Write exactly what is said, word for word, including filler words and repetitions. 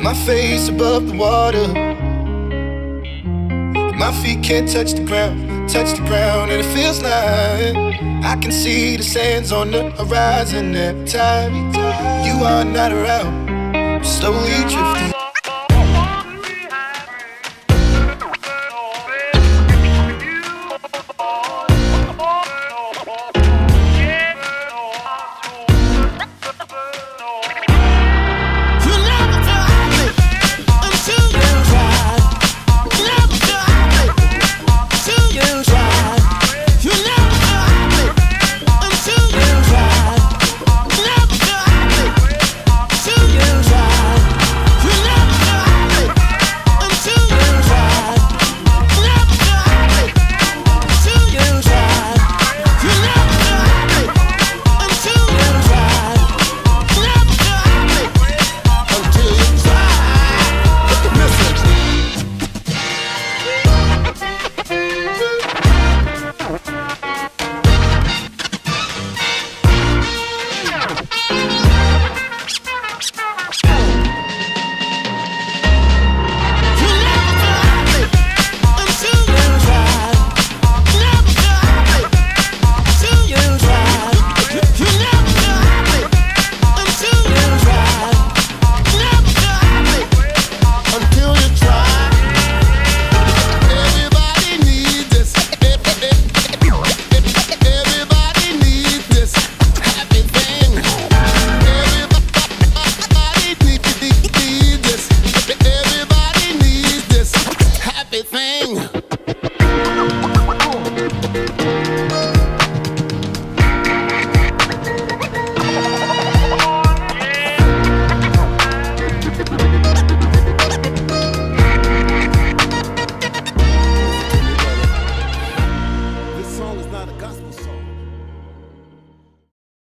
my face above the water. My feet can't touch the ground, touch the ground, and it feels like I can see the sands on the horizon every time you are not around. I'm slowly drifting.